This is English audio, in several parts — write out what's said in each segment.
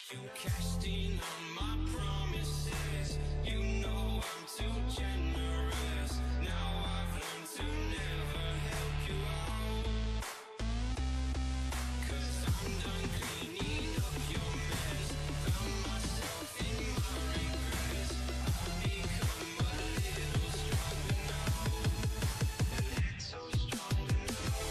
You cashed in on my promises. You know I'm too generous. Now I've learned to never help you out. 'Cause I'm done cleaning up your mess. Found myself in my regrets. I've become a little stronger now. A little stronger now.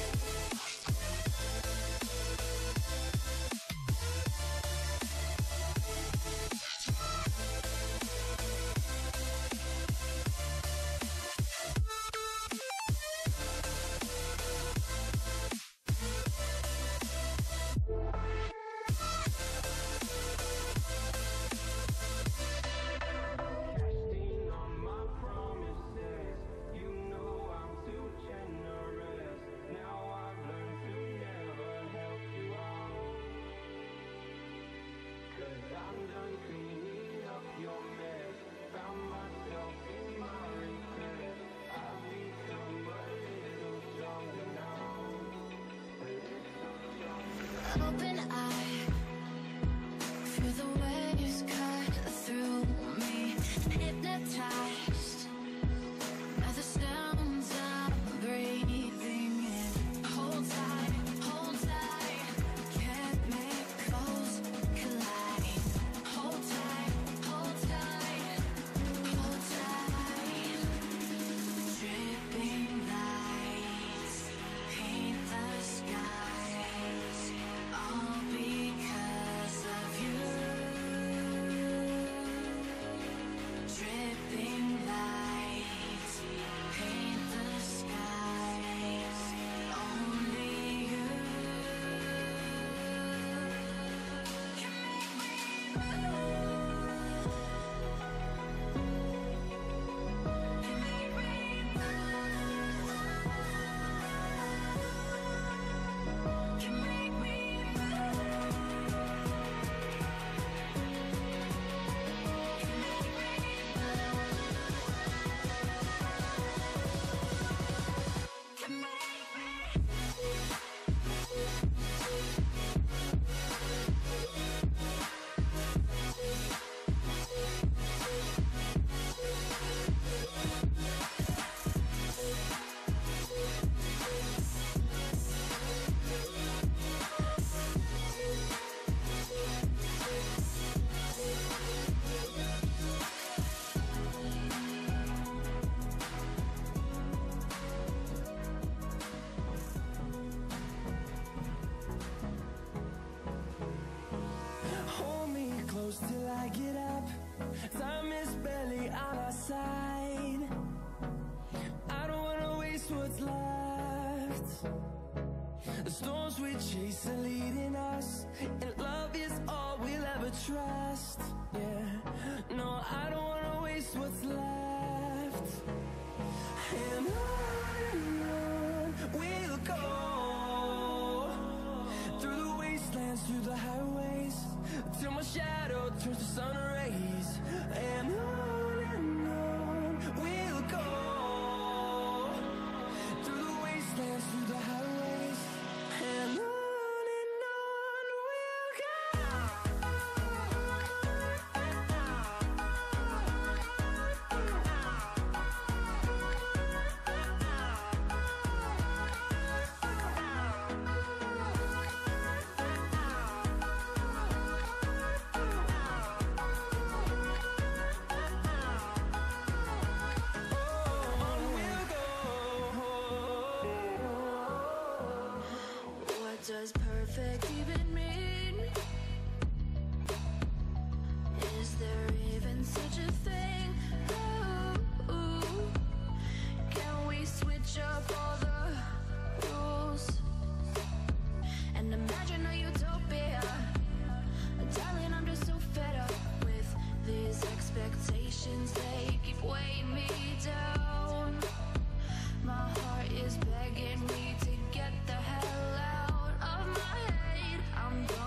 I'm done cleaning up your mess. Found myself in my regrets. I've become a little stronger now. A little stronger now. Open eye, feel the waves cut through me. Hypnotized by the sounds I'm breathing in. Hold tight, chemicals collide. Hold tight, hold tight, hold tight. Dripping lights paint the skies, all because of you. Dripping lights paint the skies, only you can make me move. Can make me move. Can make me move. Can make me move. Can make Hold me close till I get up. Time is barely on our side. I don't wanna waste what's left. The storms we chase are leading us, and love is all we'll ever trust. Yeah, no, I don't wanna waste what's left. And on we'll go, through the wastelands, through the highways, till my shadow turns to sun rays. And on we'll go, through the wastelands, through the highways, and on we'll go. On we'll go. What does perfect even mean? Is there even such a thing? Ooh, can we switch up all the rules and imagine a utopia? Darling, I'm just so fed up with these expectations. They keep weighing me down. My heart is begging me to get the hell out of my head. I'm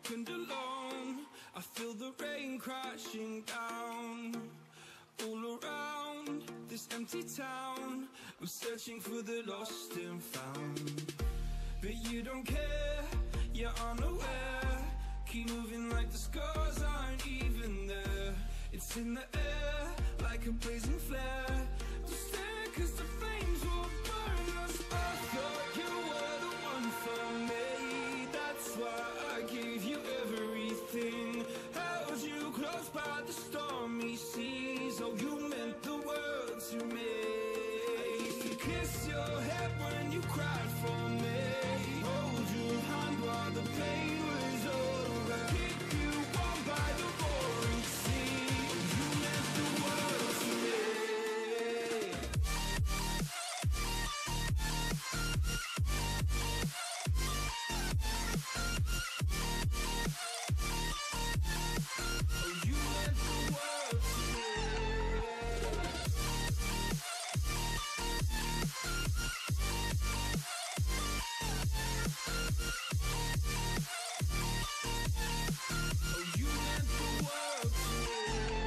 and alone. I feel the rain crashing down all around this empty town. I'm searching for the lost and found, but you don't care, you're unaware. Keep moving like the scars aren't even there. It's in the air like a blazing flare. Don't stare 'cause the flames will burn us. I thought you were the one for me. That's why I gave you everything. Held you close by the stormy seas. Oh, you meant the world to me. I used to kiss your head when you cried for me. Hold your hand while the pain was over. Keep you warm by the roaring sea. You meant the world to me. Oh, you meant the world to me. Oh, you meant the world to me.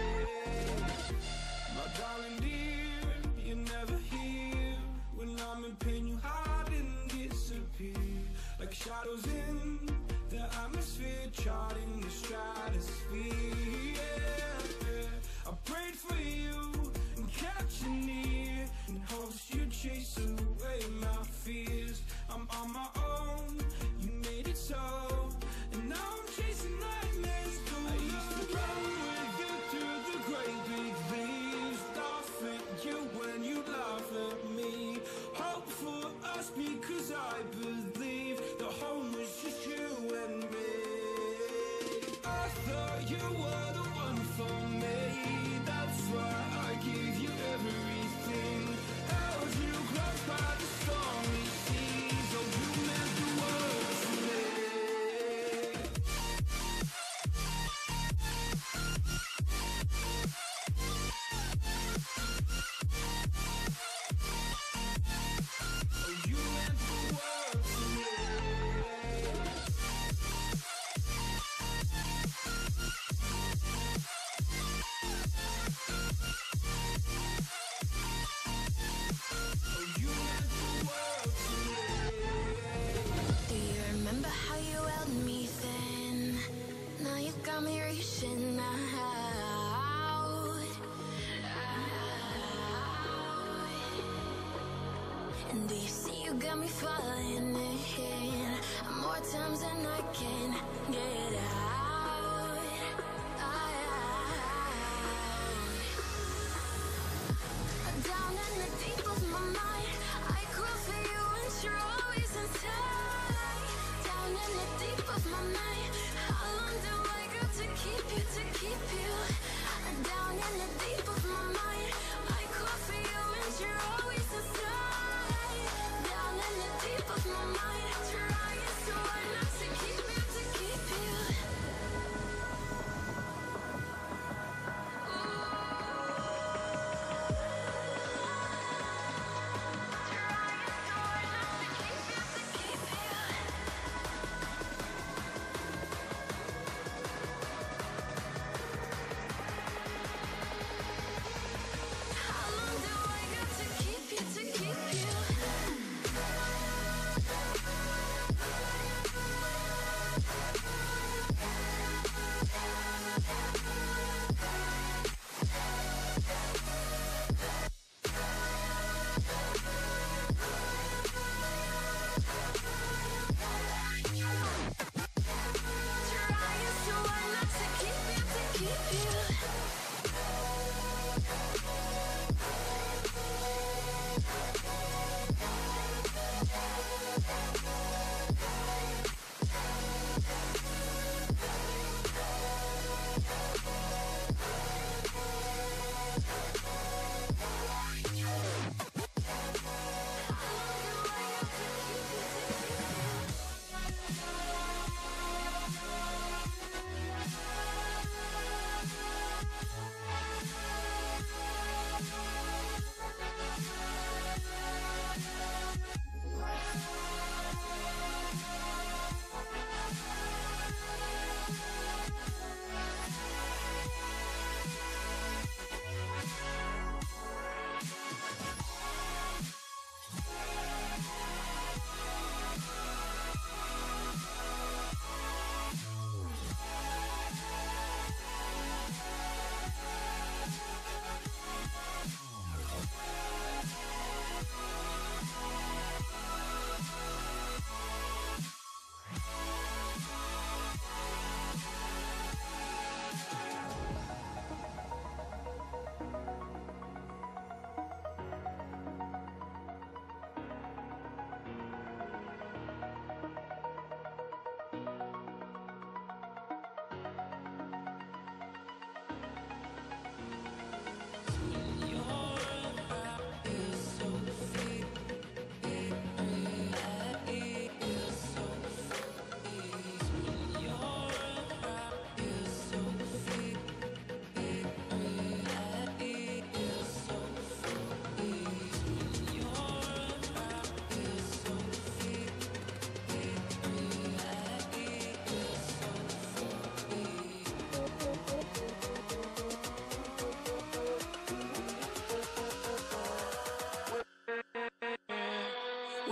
My darling dear, you're never here. When I'm in pain, you hide and disappear. Like shadows in the atmosphere, charting the stratosphere. Yeah. I prayed for you and kept you near, in hopes you'd chase away my fears. I'm on my own, you made it so, and now I'm chasing nightmares through. I used to run with you through the great big leaves, laugh at you when you laugh at me. Hope for us because I believe the home was just you and me. I thought you were the one for me. That's why I gave you everything. Held you close by the stormy seas. Oh, you meant the world to me. Oh, you meant the world to me. Oh, you meant the world to me. Do you remember how you held me then? Now you got me reaching out. And do you see you got me falling in more times than I can get out. Down in the deep of my mind, I crawl for you and you're always inside. Down in the deep of my mind, how long do I got to keep you, to keep you? Down in the deep of my mind, I crawl for you and you're always inside. Down in the deep of my mind, trying so hard not to keep you, to keep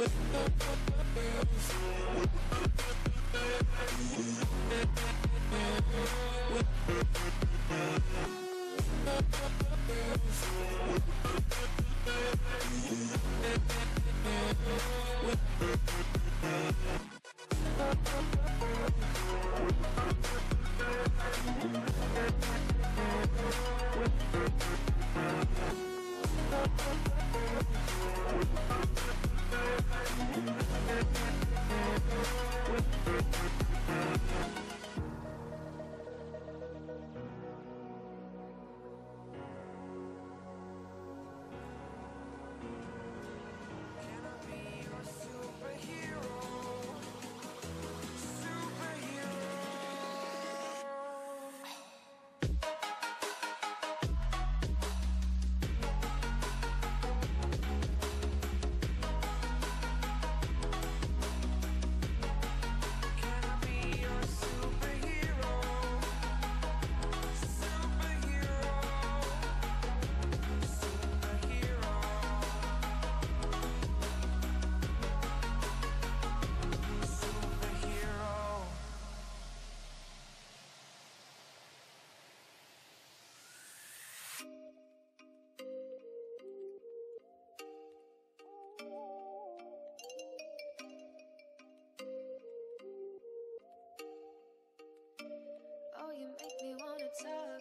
Oh, you make me wanna talk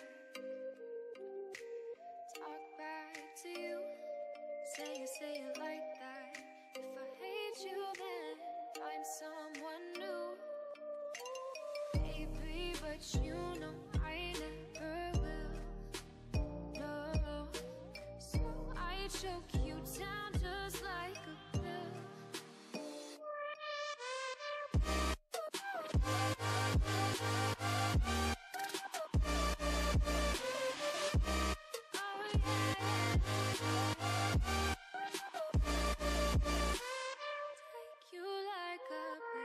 back to you. Say it like that. If I hate you, then find someone new. Baby, but you know I never will. No, so I choke you down just like a pill. Take you like a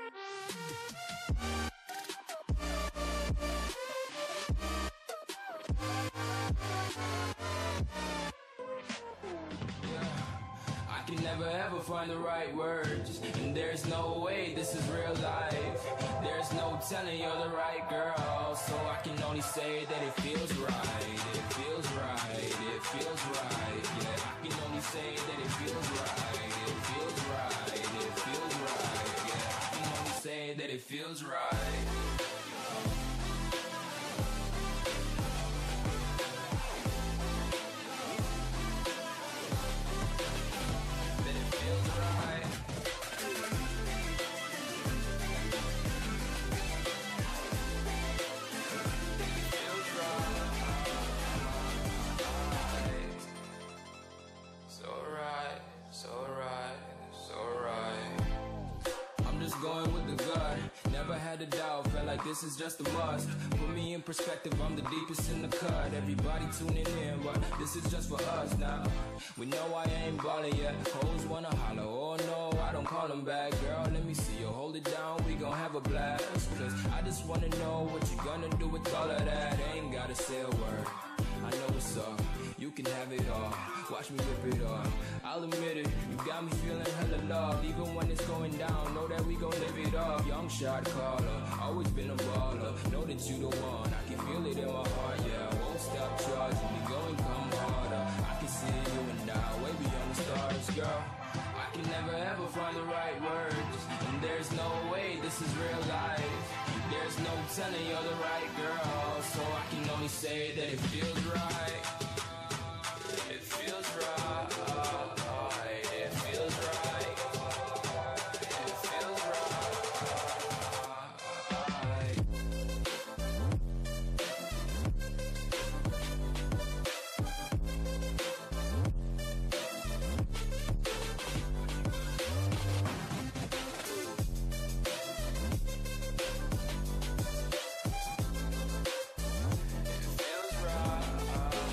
I can never ever find the right words, and there's no way this is real life. There's no telling you're the right girl, so I can only say that it feels right. It feels right, it feels right. Yeah, I can only say that it feels right. It feels right, it feels right. Yeah, I can only say that it feels right. Going with the gut, never had a doubt, felt like this is just a must. Put me in perspective, I'm the deepest in the cut. Everybody tuning in, but this is just for us now. We know I ain't ballin' yet, hoes wanna holler, oh no, I don't call them back. Girl, let me see you hold it down, we gon' have a blast. Cause I just wanna know what you gonna do with all of that. Ain't gotta say a word, I know what's up, you can have it all. Watch me rip it off, I'll admit it, you got me feeling hella loved. Even when it's going down, know that we gon' live it up. Young shot caller, always been a baller. Know that you the one, I can feel it in my heart, yeah. I won't stop charging me, go and come harder. I can see you and I, way beyond the stars, girl. I can never ever find the right words, and there's no way this is real life. There's no telling you're the right girl, so I can only say that it feels right. It feels right. It feels right. It feels right.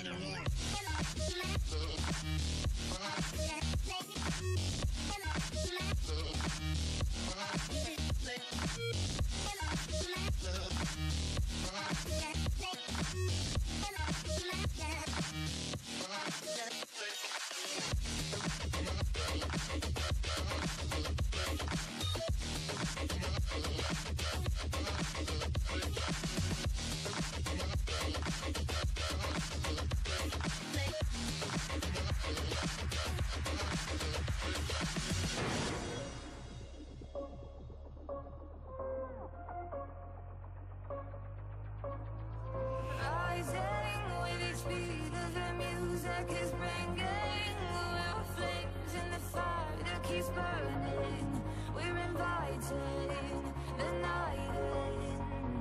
Rising with each beat of the music is bringing. We're flames in the fire that keeps burning. We're inviting the night in.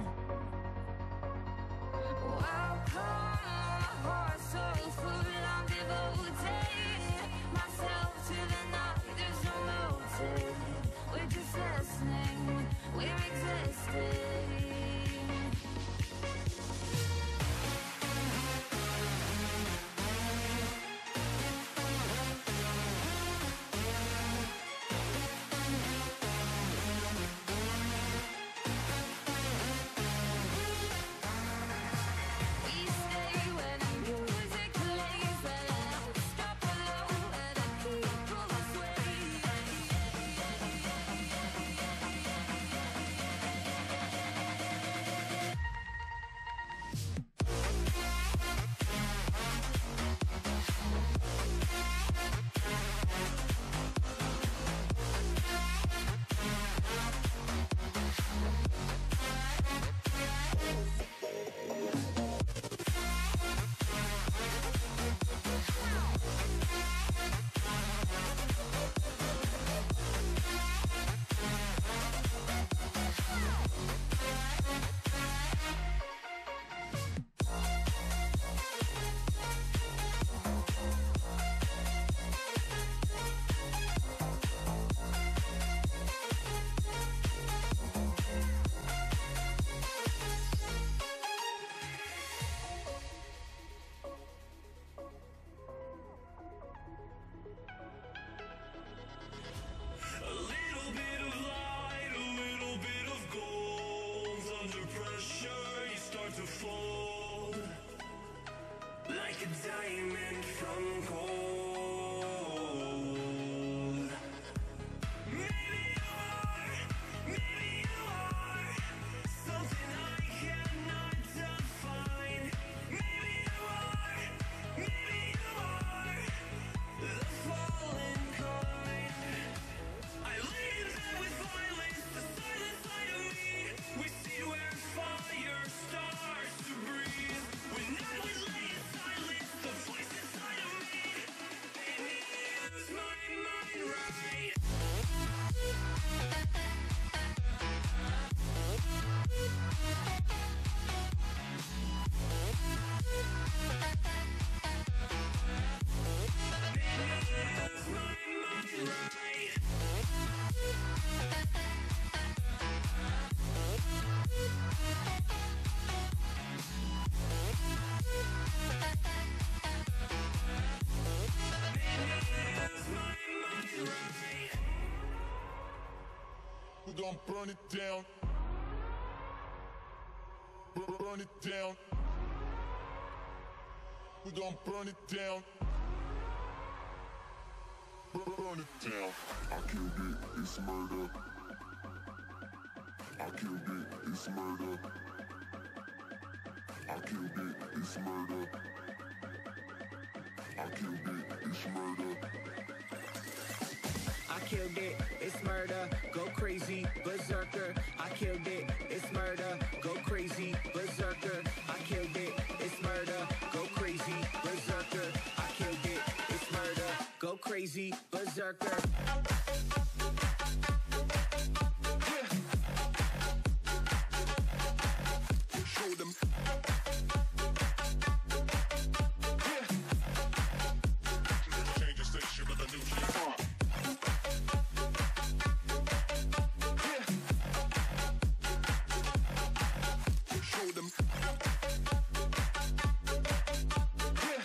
Welcome, my heart so full. I'm devoting myself to the night. There's no motive. We're just listening. We're existing. We stay when the music plays, but I don't stop alone, and I keep pulling sway. A little bit of light, a little bit of gold. Under pressure, you start to fold like a diamond from gold. Maybe you are something I cannot define. Maybe you are the fallen kind. I lay in bed with violence, the silent side of me. We see where fire starts to breathe. When I would lay in silence, the voice inside of me made me lose my mind right. Made me lose my mind right. We're gonna burn it down. Burn it down. We're gonna burn it down. Burn it down. I killed it, it's murder. I killed it, it's murder. I killed it, it's murder. I killed it, it's murder. I killed it, it's murder, go crazy, berserker. I killed it, it's murder, go crazy, berserker. I killed it, it's murder, go crazy, berserker. I killed it, it's murder, go crazy, berserker. Show them. Change the station with a new shit. Show them.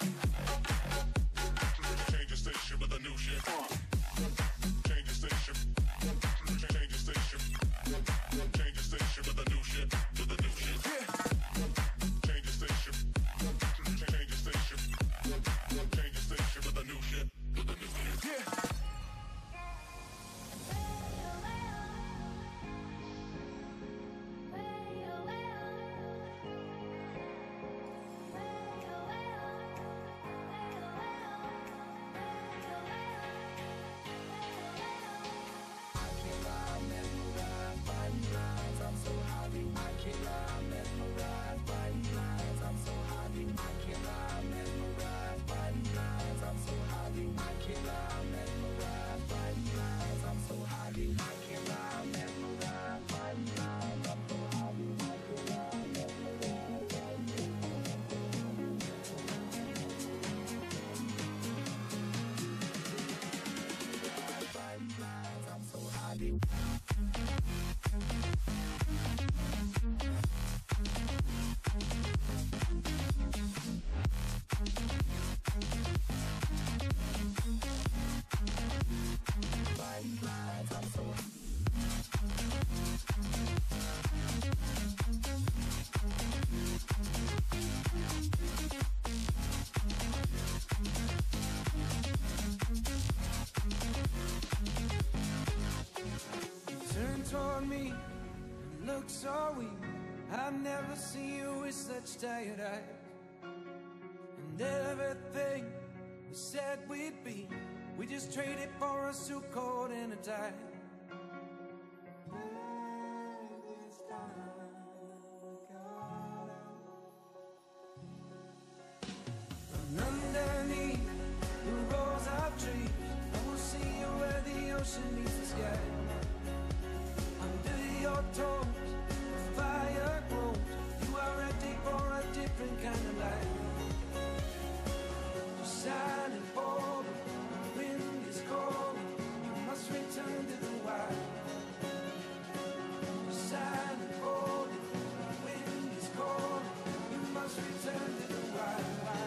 toward me and look so weak. I've never seen you with such tired eyes. And everything we said we'd be, we just traded for a suit coat and a tie. And underneath the rows of trees, I will see you where the ocean meets the sky. Under your toes, the fire grows. You are ready for a different kind of life. Silent for the wind is cold. You must return to the wild. Silent for the wind is cold. You must return to the wild.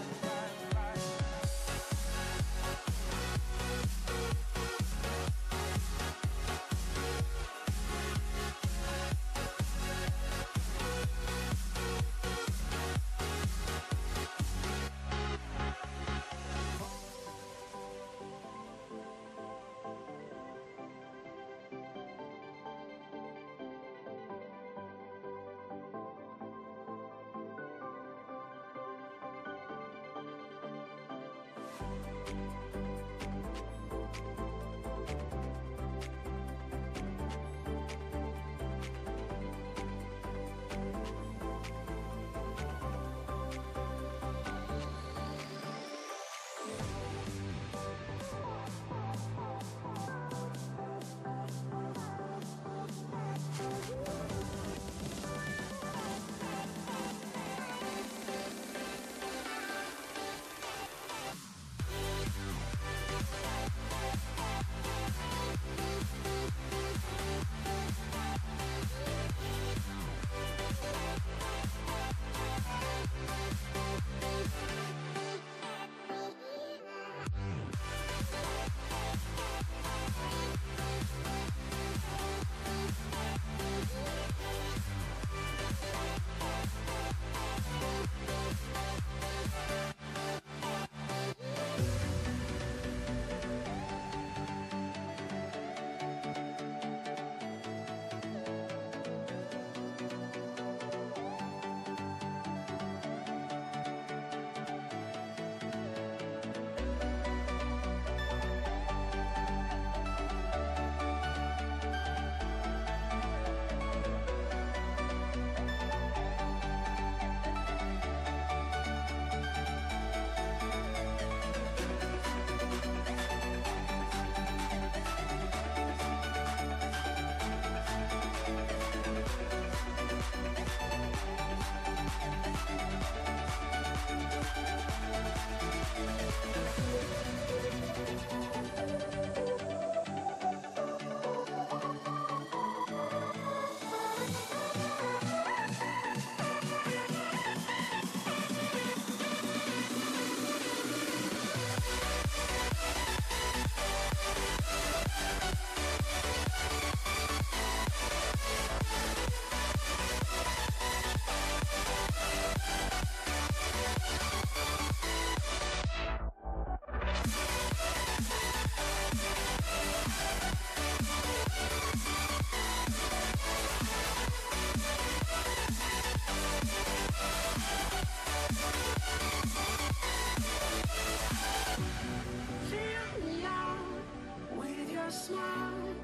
Smile,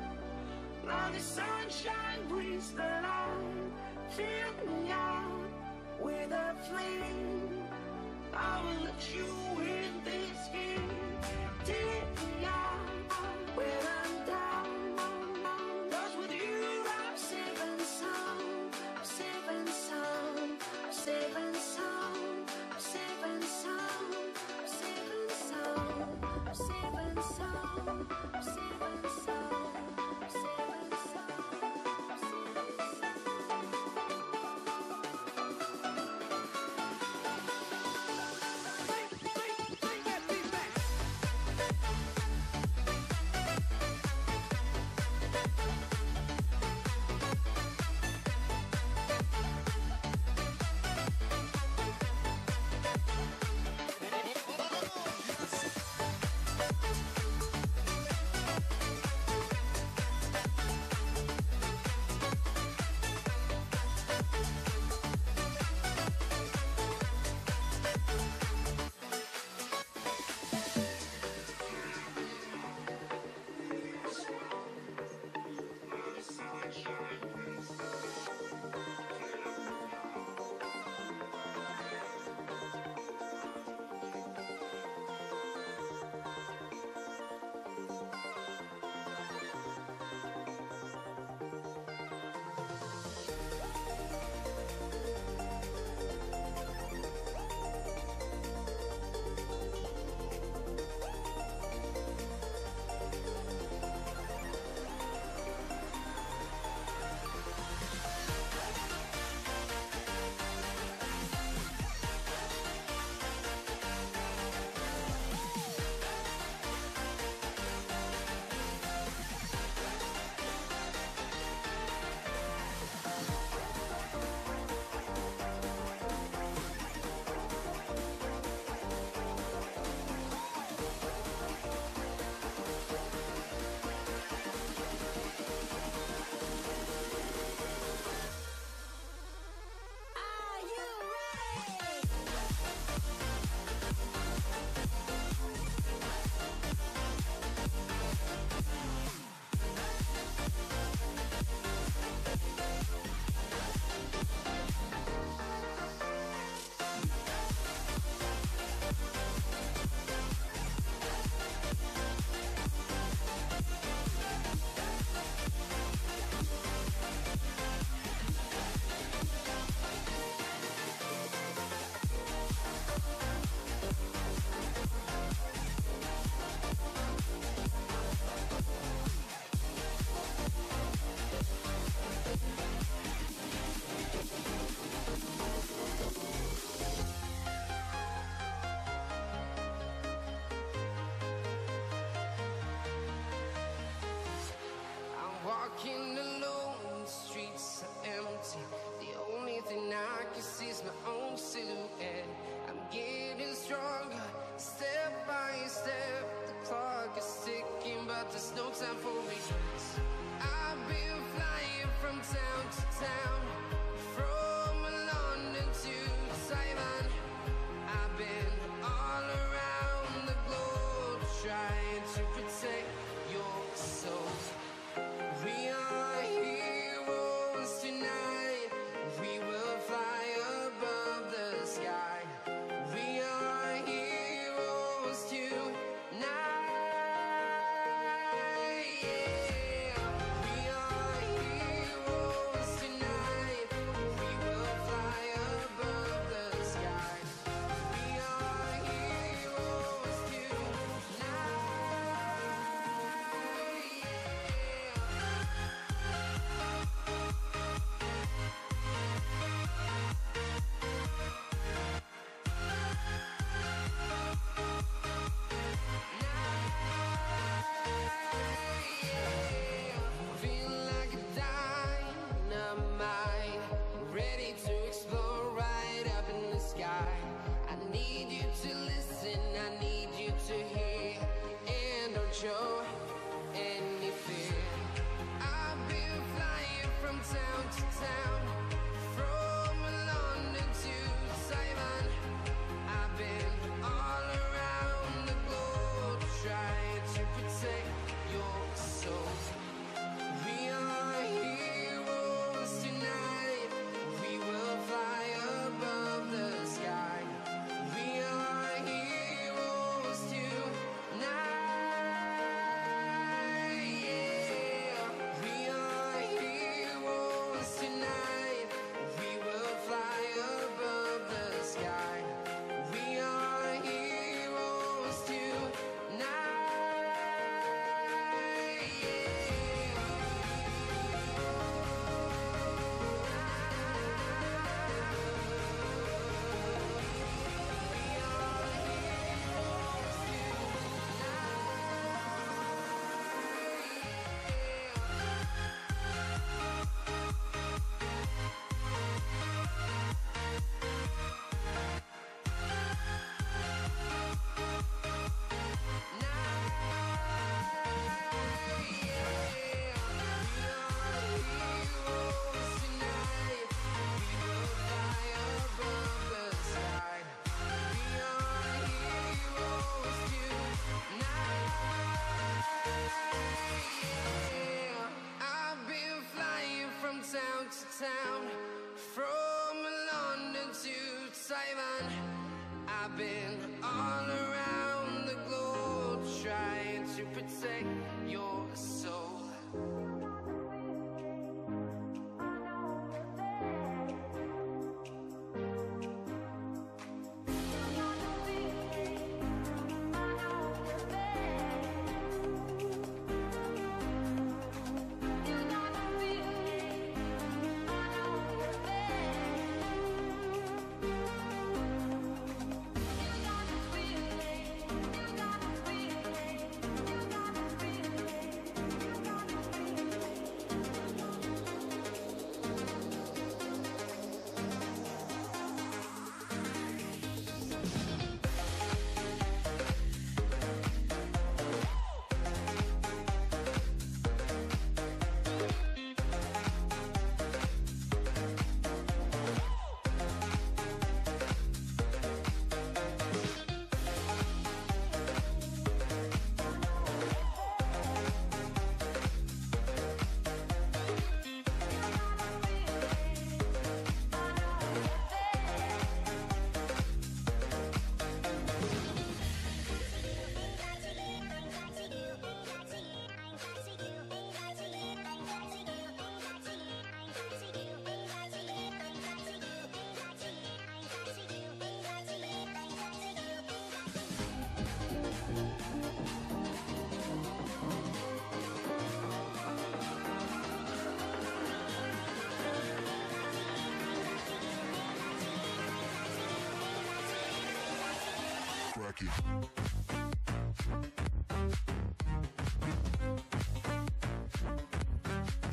now the sunshine brings the light. Fill me out with a flame. I will let you in this game. Take me out when I'm down. 'Cause with you I'm safe and sound. I'm safe and sound. I'm safe and sound. I'm safe and sound. I'm safe and sound. I'm safe and sound. I'm safe and sound. I'm safe and sound. I'm safe and sound. walking alone, the streets are empty. The only thing I can see is my own silhouette. I'm getting stronger, step by step. The clock is ticking, but there's no time for regrets. I've been flying from town to town, from London to Taiwan. I've been all around the globe, trying to protect your soul. We are heroes tonight. We will fly above the sky. We are heroes tonight. Yeah. We are heroes tonight. We will fly above the sky. We are heroes tonight. Feel like a dynamite, ready to explode right up in the sky. I need you to listen, I need you to hear, and don't show any fear. I've been flying from town to town, from London to Taiwan. I've been all around the globe, trying to protect your soul. We are heroes tonight. We will fly above the sky. We are heroes tonight. Yeah. We are heroes tonight. We will fly above the sky. We are heroes tonight. I've been flying from town to town, from London to Taiwan. I've been all around the globe, trying to protect your soul. Crack it.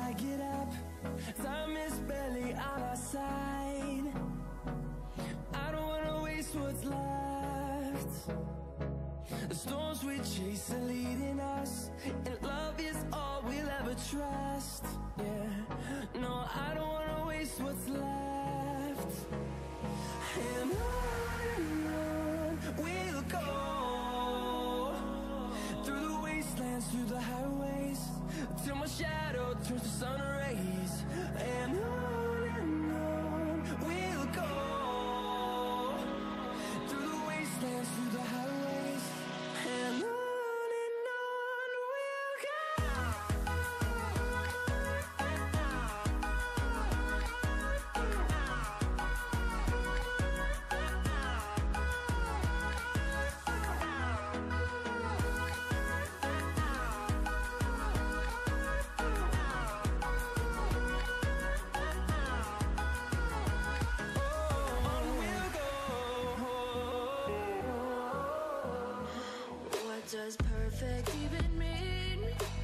I get up. Time is barely on our side. I don't wanna waste what's left. The storms we chase are leading us, and love is all we'll ever trust. Yeah, no, I don't wanna waste what's left. And on we'll go, through the wastelands, through the highways, till my shadow turns to sun rays. And on we'll go, through the wastelands, through the highways, and on we'll go. What does perfect even mean?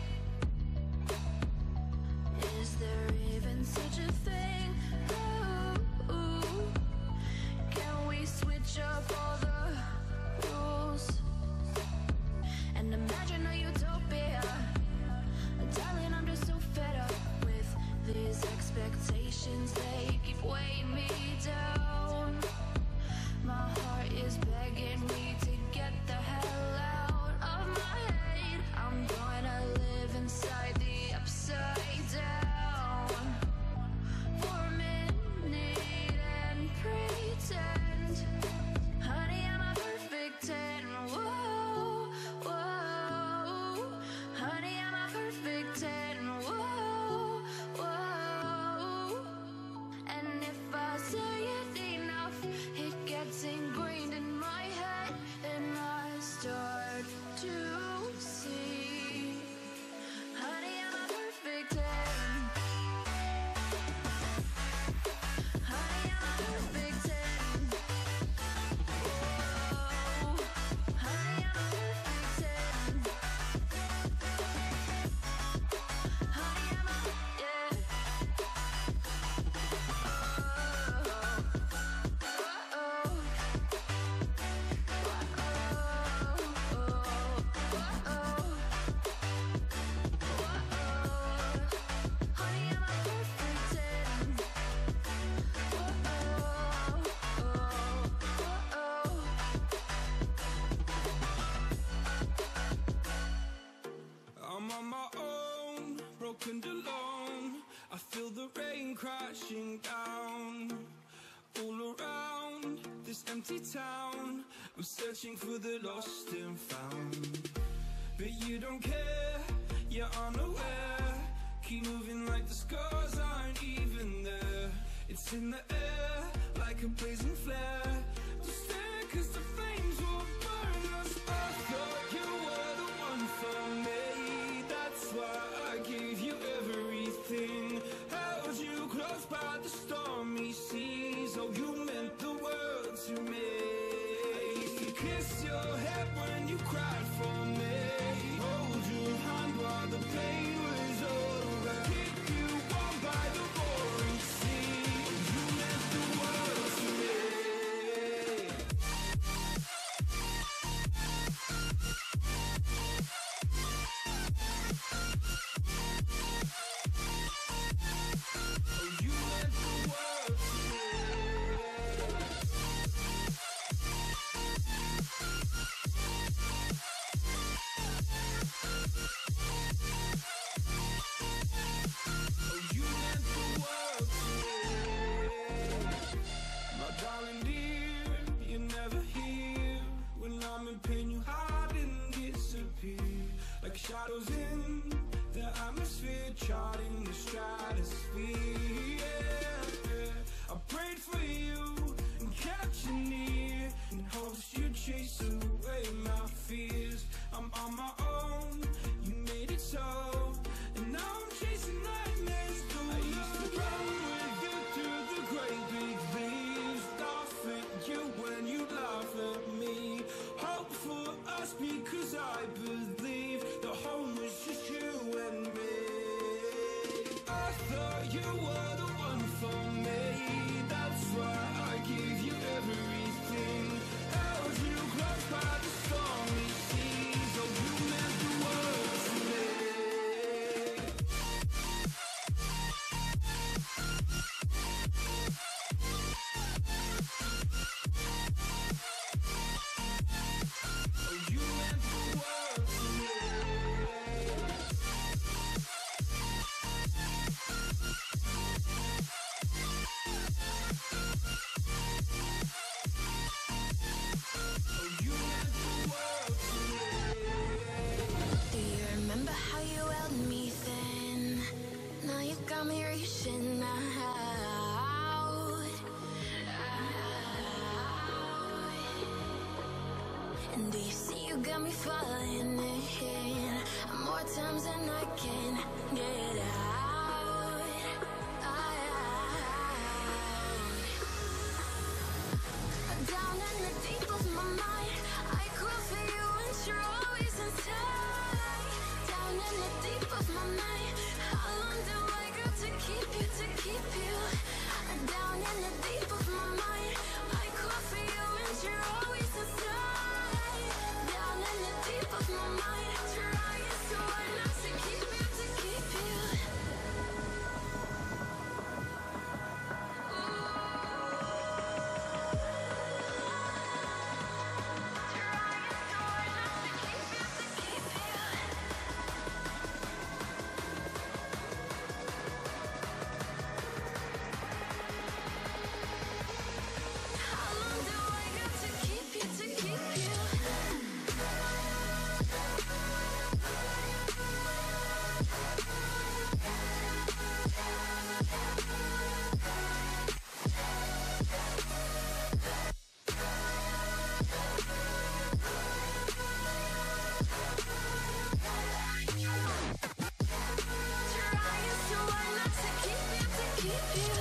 Is there even such a thing? Ooh, can we switch up all the rules and imagine a utopia? Darling, I'm just so fed up with these expectations. They keep weighing me down. My heart is begging me to get the hell out of my head. I'm gonna live inside the upside down for a minute and pretend, honey, I'm a perfect 10. Whoa, whoa, honey, I'm a perfect 10. Whoa, whoa, and if I say it enough, it gets ingrained in my head, and I start to see, honey, I'm a perfect 10. Honey, I'm a perfect 10. Whoa, honey, I'm a perfect 10. Honey, I'm a, yeah. I'm on my own, broken and alone. I feel the rain crashing down all around this empty town. I'm searching for the lost and found, but you don't care, you're unaware. Keep moving like the scars aren't even there. It's in the air like a blazing flare. Just stare, 'cause the flames will burn us. I thought you were the one for me. That's why I gave you everything. Held you close by the stormy seas. Oh, you meant the world to me. I used to kiss your head when you cried for me. Hold your hand while the pain was over. Keep you warm by the roaring sea. Oh, you meant the world to me. Oh, you meant the world to me. Oh, you meant the world to me. My darling dear, you're never here. When I'm in pain, you hide and disappear. Like shadows in the atmosphere, charting the stratosphere. Yeah. I prayed for you and kept you near, in hopes you'd chase away my fears. I'm on my own, you made it so, and now I'm chasing nightmares too. I used to run with you through the great big leaves, laugh at you when you laugh at me. Hope for us because I believe the home was just you and me. thought you were the one for me. That's why I give you everything. Held you close by the stormy seas. Oh, you meant the world to me. Oh, you meant the world to me. Oh, you meant the world to me. Do you remember how you held me then? Now you got me reaching out. And do you see you got me falling in more times than I can get out? Down in the deep of my mind, I crawl for you and you're always inside. Down in the deep of my mind, how long do I got to keep you, to keep you? Down in the deep of my mind, I crawl for you and you're always inside. Down in the deep of my mind, trying so hard not to keep you, to keep you. How long do I got to keep you, to keep you? Trying so hard not to keep you, to keep you.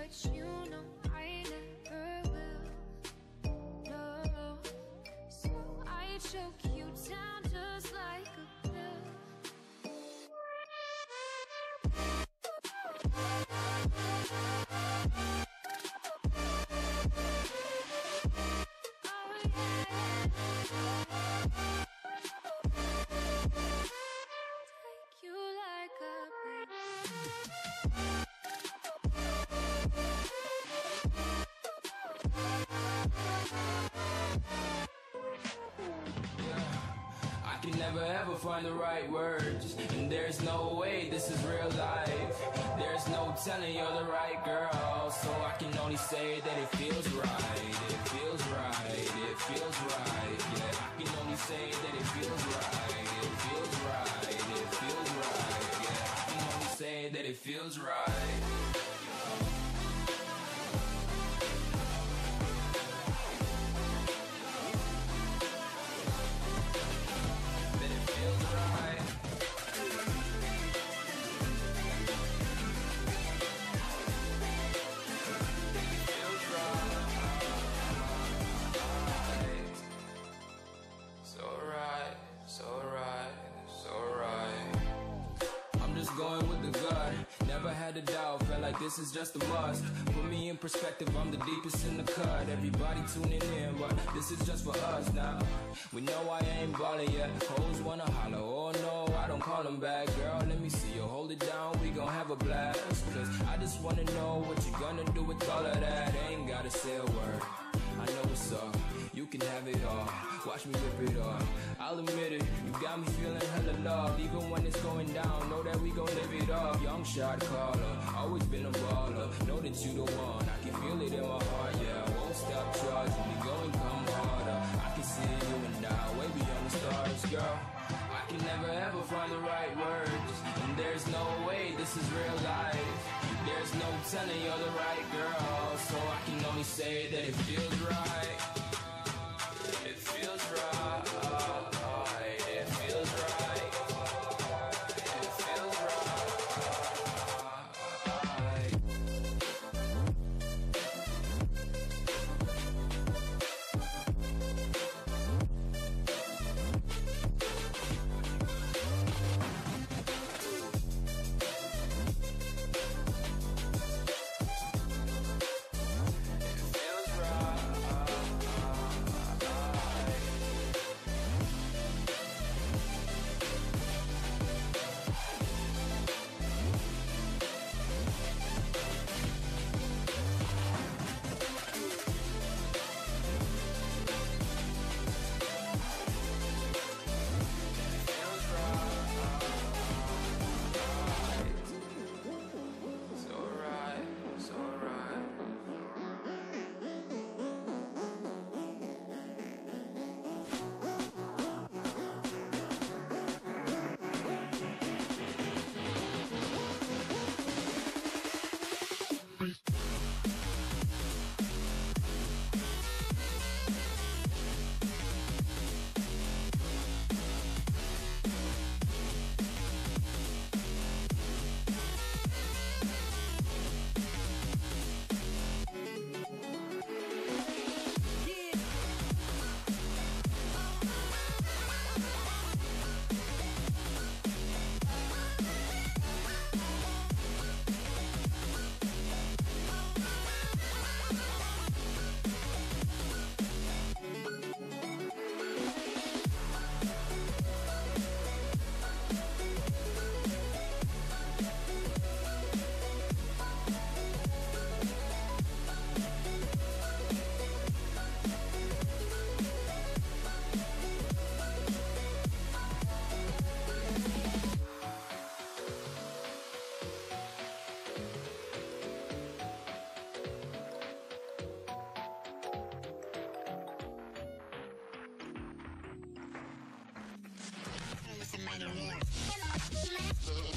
but you know I never will. No, so I choke you down just like a pill. Take you like a I can never ever find the right words, and there's no way this is real life. There's no telling you're the right girl, so I can only say that it feels right. It feels right, it feels right. Yeah, I can only say that it feels right. It feels right, it feels right. Yeah, I can only say that it feels right. That it feels right. Feels right. So right, so right, so right. I'm just going with the gut. Never had a doubt, felt like this is just a must. Put me in perspective, I'm the deepest in the cut. Everybody tuning in, but this is just for us now. We know I ain't ballin' yet. Hoes wanna holler, oh no, I don't call them back. Girl, let me see you hold it down, we gon' have a blast. Cause I just wanna know what you gonna do with all of that. Ain't gotta say a word, I know what's up. You can have it all, watch me rip it off. I'll admit it, you got me feeling hella love. Even when it's going down, know that we gon' live it up. Young shot caller, always been a baller. Know that you the one, I can feel it in my heart, yeah. I won't stop charging me, go and come harder. I can see you and I, way beyond the stars, girl. I can never ever find the right words, and there's no way this is real life. There's no telling you're the right girl, so I can only say that it feels right. It feels right. It feels right. It feels right. It feels right. Feels right. So right, so right. Matter more.